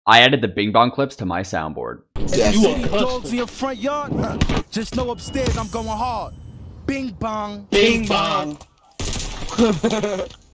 I added the Bing Bong clips to my soundboard. Yes. You see dogs in your front yard? Just know upstairs I'm going hard. Bing bong. Bing bong.